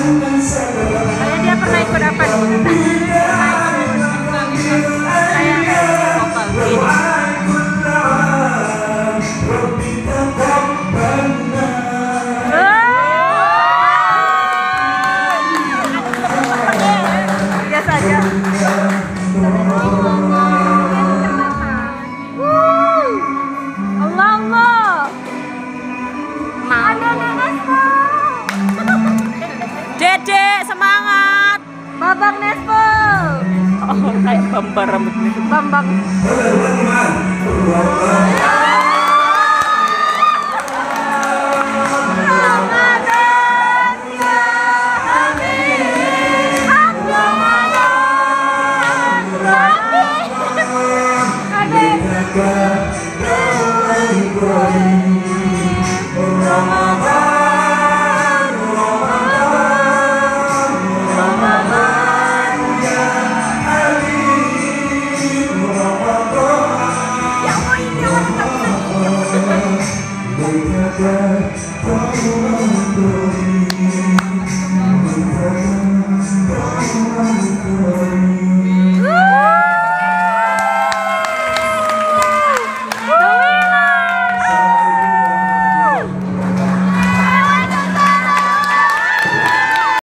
Kayak dia pernah ikut apa nih? Kayak vokal gini. Biasa aja. Allah Allah. Ada Nespo. Dede semangat. Babang Nespo. Oh, kayak Bambang rambutnya. Bambang. Good.